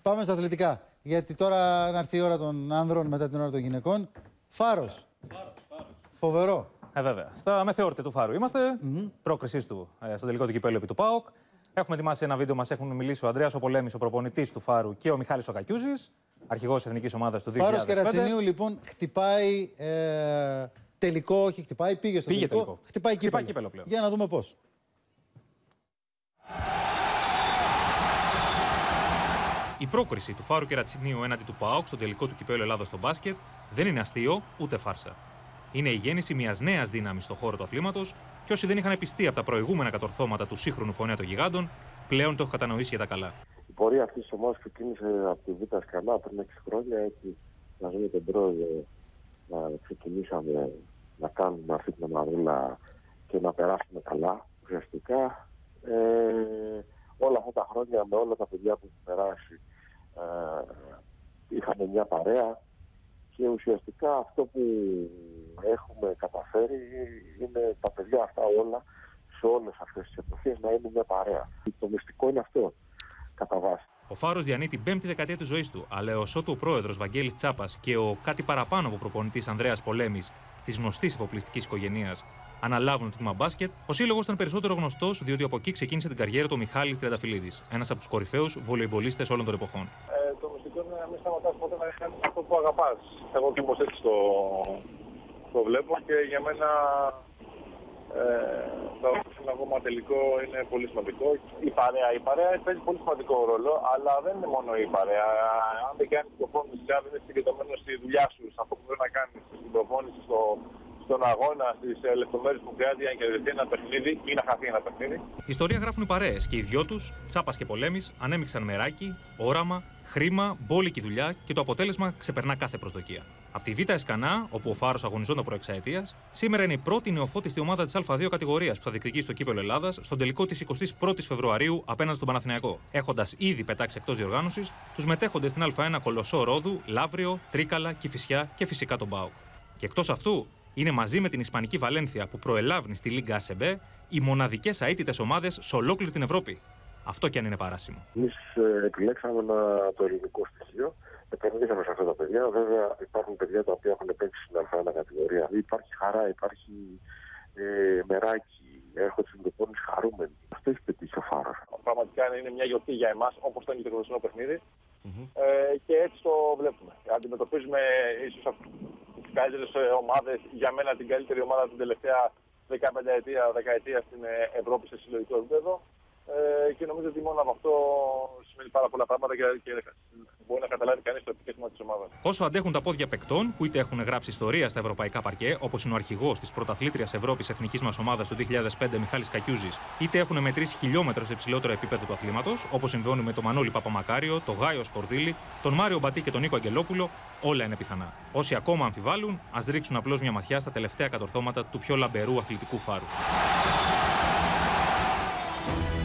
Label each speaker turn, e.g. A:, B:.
A: Πάμε στα αθλητικά. Γιατί τώρα να έρθει η ώρα των άνδρων μετά την ώρα των γυναικών. Φάρος. Φοβερό.
B: Βέβαια. Στα μεθεόρτε του Φάρου είμαστε. Πρόκρισή του στο τελικό του κυπέλλου επί του ΠΑΟΚ. Έχουμε ετοιμάσει ένα βίντεο, μας έχουν μιλήσει ο Ανδρέας ο Πολέμης, ο προπονητής του Φάρου, και ο Μιχάλης ο Κακιούζης, αρχηγός εθνικής ομάδας του 2005.
A: Φάρος Κερατσινίου λοιπόν χτυπάει τελικό, όχι χτυπάει, πήγε στο τελικό. Χτυπάει κύπελλο πλέον. Για να δούμε πώς.
B: Η πρόκριση του Φάρου Κερατσινίου έναντι του ΠΑΟΚ στο τελικό του κυπέλλου Ελλάδος στο μπάσκετ δεν είναι αστείο ούτε φάρσα. Είναι η γέννηση μιας νέας δύναμης στον χώρο του αθλήματος και όσοι δεν είχαν πιστεί από τα προηγούμενα κατορθώματα του σύγχρονου φορέα των γιγάντων, πλέον το έχουν κατανοήσει για τα καλά.
C: Η πορεία αυτής της ομάδας ξεκίνησε από τη Β' Ασκανά πριν 6 χρόνια. Έτσι, μαζί με τον πρόεδρο, ξεκινήσαμε να κάνουμε αυτή την ομαδούλα και να περάσουμε καλά. Ουσιαστικά, όλα αυτά τα χρόνια με όλα τα παιδιά που έχουν περάσει, είχαμε μια παρέα. Και ουσιαστικά αυτό που έχουμε καταφέρει είναι τα παιδιά αυτά όλα, σε όλες αυτές τις εποχές, να είναι μια παρέα. Το μυστικό είναι αυτό, κατά βάση.
B: Ο Φάρος διανύει την 5η δεκαετία της ζωής του, αλλά έως ότου ο πρόεδρος Βαγγέλης Τσάπας και ο κάτι παραπάνω από προπονητής Ανδρέας Πολέμης, της γνωστής εφοπλιστικής οικογένειας, αναλάβουν το τμήμα μπάσκετ, ο σύλλογος ήταν περισσότερο γνωστός διότι από εκεί ξεκίνησε την καριέρα του Μιχάλης Τριανταφυλλίδης, ένας από τους κορυφαίους βολεϊμπολίστες όλων των εποχών.
D: Το μυστικό είναι να μην σταματάς ποτέ να κάνεις αυτό που αγαπάς. Εγώ και πως έτσι το βλέπω και για μένα το ακόμα τελικό είναι πολύ σημαντικό. Η παρέα παίζει πολύ σημαντικό ρόλο, αλλά δεν είναι μόνο η παρέα. Αν δεν κάνεις προπόνηση, αν δεν είσαι συγκεντρωμένος στη δουλειά σου, σε αυτό που πρέπει να κάνεις, στην προπόνηση, στον αγώνα, στις λεπτομέρειες που χρειάζεται για να κερδιθεί ένα παιχνίδι ή να χαθεί ένα παιχνίδι.
B: Ιστορία γράφουν οι παρέες και οι δυο τους, Τσάπας και Πολέμης, ανέμειξαν μεράκι, όραμα, χρήμα, μπόλικη δουλειά και το αποτέλεσμα ξεπερνά κάθε προσδοκία. Από τη Β' Ασκανά, όπου ο Φάρος αγωνιζόταν προεξαετίας, σήμερα είναι η πρώτη νεοφώτιστη ομάδα της Α2 κατηγορίας που θα διεκδικήσει το κύπελλο Ελλάδας στον τελικό της 21ης Φεβρουαρίου απέναντι στον Παναθηναϊκό, έχοντας ήδη πετάξει εκτός διοργάνωσης τους μετέχοντες στην Α1 Κολοσσό Ρόδου, Λαύριο, Τρίκαλα, Κηφισιά και φυσικά τον ΠΑΟΚ. Και εκτός αυτού, είναι μαζί με την Ισπανική Βαλένθια που προελάβνει στη Λίγκα ΑΣΕΜΠΕ οι μοναδικές αίτητες ομάδες σε ολόκληρη την Ευρώπη. Αυτό κι αν είναι παράσιμο.
C: Εμείς επιλέξαμε το ελληνικό στοιχείο, επενδύσαμε σε αυτά τα παιδιά. Βέβαια, υπάρχουν παιδιά τα οποία έχουν παίξει στην Α1 κατηγορία. Υπάρχει χαρά, υπάρχει μεράκι, έρχονται στην προπόνηση χαρούμενοι. Αυτό έχει πετύχει ο Φάρος.
D: Πραγματικά είναι μια γιορτή για εμάς, όπως ήταν και το χθεσινό παιχνίδι. Και έτσι το βλέπουμε. Αντιμετωπίζουμε ίσως τις καλύτερες ομάδες, για μένα την καλύτερη ομάδα την τελευταία 15 δεκαετία στην Ευρώπη σε συλλογικό επίπεδο. Και νομίζω ότι μόνο από αυτό σημαίνει πάρα πολλά πράγματα και μπορεί να καταλάβει κανείς το επικέντρωμα της ομάδας.
B: Όσο αντέχουν τα πόδια παικτών που είτε έχουν γράψει ιστορία στα ευρωπαϊκά παρκέ, όπως είναι ο αρχηγός της πρωταθλήτριας Ευρώπης εθνικής μας ομάδας του 2005 Μιχάλης Κακιούζης, είτε έχουν μετρήσει χιλιόμετρα στο υψηλότερο επίπεδο του αθλήματος, όπως συμβαίνει με τον Μανώλη Παπαμακάριο, τον Γάιο Σκορδίλη, τον Μάριο Μπατή και τον Νίκο Αγγελόπουλο, όλα είναι πιθανά. Όσοι ακόμα αμφιβάλλουν, ας ρίξουν απλώς μια ματιά στα τελευταία κατορθώματα του πιο λαμπερού αθλητικού Φάρου.